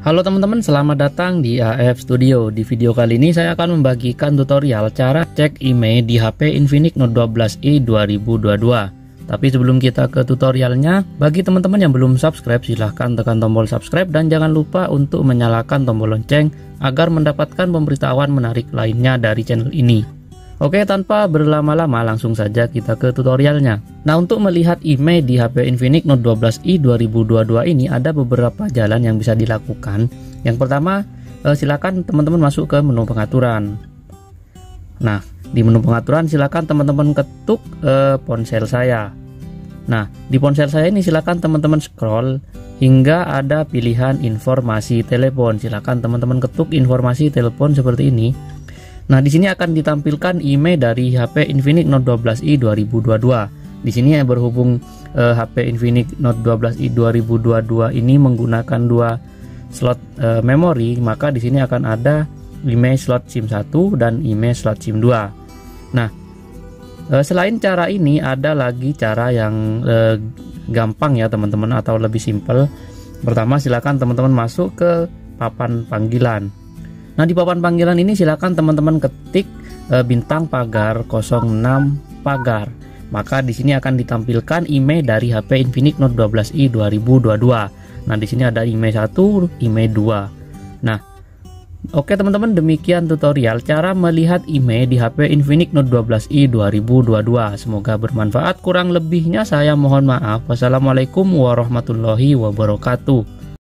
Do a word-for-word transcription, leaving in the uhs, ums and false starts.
Halo teman-teman, selamat datang di A F Studio. Di video kali ini saya akan membagikan tutorial cara cek I M E I di H P Infinix Note dua belas i dua ribu dua puluh dua. Tapi sebelum kita ke tutorialnya, bagi teman-teman yang belum subscribe, silahkan tekan tombol subscribe dan jangan lupa untuk menyalakan tombol lonceng agar mendapatkan pemberitahuan menarik lainnya dari channel ini. Oke, tanpa berlama-lama langsung saja kita ke tutorialnya. Nah, untuk melihat I M E I di H P Infinix Note dua belas i dua ribu dua puluh dua ini ada beberapa jalan yang bisa dilakukan. Yang pertama, eh, silakan teman-teman masuk ke menu pengaturan. Nah, di menu pengaturan silakan teman-teman ketuk eh, ponsel saya. Nah, di ponsel saya ini silakan teman-teman scroll hingga ada pilihan informasi telepon. Silakan teman-teman ketuk informasi telepon seperti ini. Nah, di sini akan ditampilkan I M E I dari H P Infinix Note dua belas i dua ribu dua puluh dua. Di sini ya berhubung eh, H P Infinix Note dua belas i dua ribu dua puluh dua ini menggunakan dua slot eh, memori, maka di sini akan ada I M E I slot SIM satu dan I M E I slot SIM dua. Nah, eh, selain cara ini ada lagi cara yang eh, gampang ya teman-teman, atau lebih simpel. Pertama, silakan teman-teman masuk ke papan panggilan. Nah, di papan panggilan ini silakan teman-teman ketik e, bintang pagar nol enam pagar. Maka di sini akan ditampilkan I M E I dari H P Infinix Note dua belas i dua ribu dua puluh dua. Nah, di sini ada I M E I satu, I M E I dua. Nah, oke teman-teman, demikian tutorial cara melihat I M E I di H P Infinix Note dua belas i dua ribu dua puluh dua. Semoga bermanfaat. Kurang lebihnya saya mohon maaf. Wassalamualaikum warahmatullahi wabarakatuh.